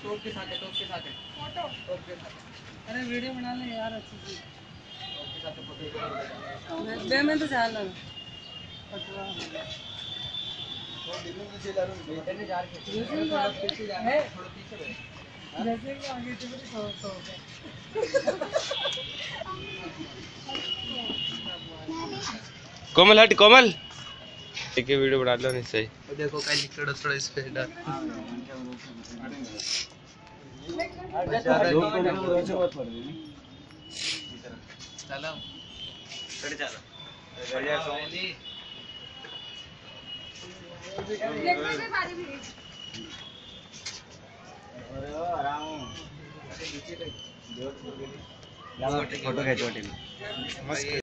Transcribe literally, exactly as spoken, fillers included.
Top के साथ है, टॉप के साथ है फोटो, टॉप के साथ। अरे वीडियो बना ले यार अच्छी सी, टॉप के साथ फोटो बे में तो चाल लगा पटवा वो दिनों में चला रहा हूं बेटे जा के जैसे ही आप पीछे जा है थोड़ा पीछे बैठ जैसे कि आगे से भी सौ सौ कोमल हट कोमल एक वीडियो बना लो नहीं सही। देखो कहीं निकल थोड़ा इस पे डाल चलो चढ़ चलो बढ़िया सोली अरे आराम फोटो खींचो टीम मस्त।